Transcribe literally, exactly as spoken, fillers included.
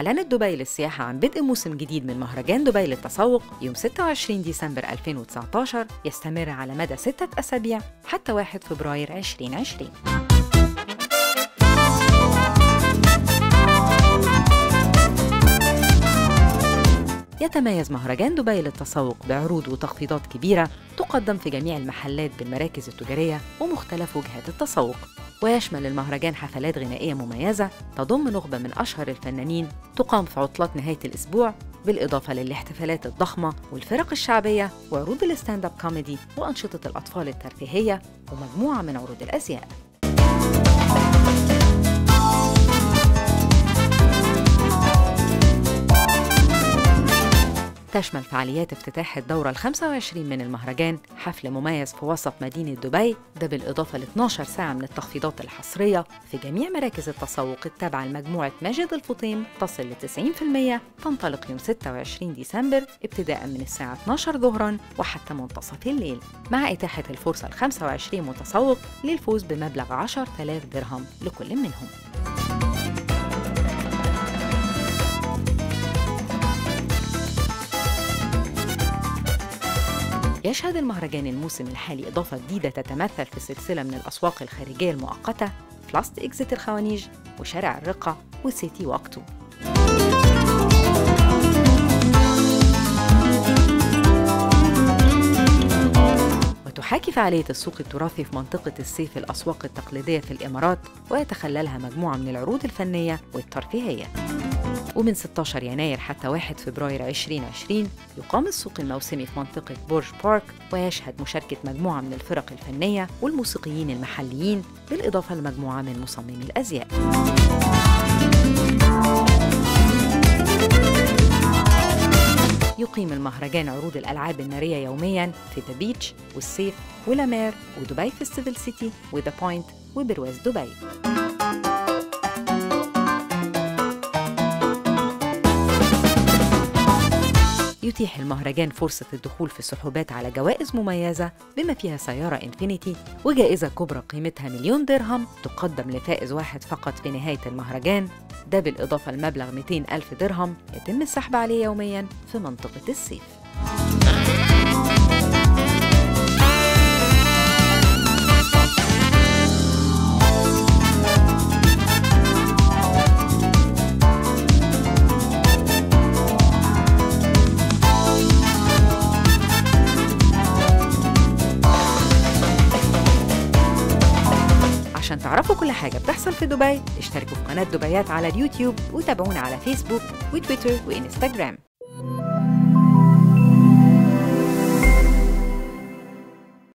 أعلنت دبي للسياحة عن بدء موسم جديد من مهرجان دبي للتسوق يوم ستة وعشرين ديسمبر ألفين وتسعطاشر، يستمر على مدى ستة أسابيع حتى واحد فبراير ألفين وعشرين. يتميز مهرجان دبي للتسوق بعروض وتخفيضات كبيرة تقدم في جميع المحلات بالمراكز التجارية ومختلف وجهات التسوق، ويشمل المهرجان حفلات غنائية مميزة تضم نخبة من أشهر الفنانين تقام في عطلات نهاية الأسبوع، بالإضافة للاحتفالات الضخمة والفرق الشعبية وعروض الستاند اب كوميدي وأنشطة الأطفال الترفيهية ومجموعة من عروض الأزياء. تشمل فعاليات افتتاح الدورة الخامسة والعشرين من المهرجان حفل مميز في وسط مدينة دبي، ده بالإضافة ل اثناشر ساعة من التخفيضات الحصرية في جميع مراكز التسوق التابعة لمجموعة ماجد الفطيم تصل ل تسعين بالمئة، تنطلق يوم ستة وعشرين ديسمبر ابتداء من الساعة اثناشر ظهراً وحتى منتصف الليل، مع إتاحة الفرصة ل خمسة وعشرين متسوق للفوز بمبلغ عشرة آلاف درهم لكل منهم. يشهد المهرجان الموسم الحالي إضافة جديدة تتمثل في سلسلة من الأسواق الخارجية المؤقتة في لاست إكزيت الخوانيج وشارع الرقة وسيتي وأكتو. وتحاكي فعالية السوق التراثي في منطقة السيف الأسواق التقليدية في الإمارات، ويتخللها مجموعة من العروض الفنية والترفيهية. ومن ستة عشر يناير حتى واحد فبراير ألفين وعشرين يقام السوق الموسمي في منطقة بورج بارك، ويشهد مشاركة مجموعة من الفرق الفنية والموسيقيين المحليين بالإضافة لمجموعة من مصممي الأزياء. يقيم المهرجان عروض الألعاب النارية يومياً في ذا بيتش والسيف ولامير ودبي فيستيفال سيتي وذا بوينت وبرواز دبي. يتيح المهرجان فرصة الدخول في السحوبات على جوائز مميزة بما فيها سيارة إنفينيتي وجائزة كبرى قيمتها مليون درهم تقدم لفائز واحد فقط في نهاية المهرجان، ده بالإضافة لمبلغ مئتين ألف درهم يتم السحب عليه يومياً في منطقة السيف. عشان تعرفوا كل حاجة بتحصل في دبي اشتركوا في قناة دبيات على اليوتيوب وتابعونا على فيسبوك وتويتر وإنستغرام.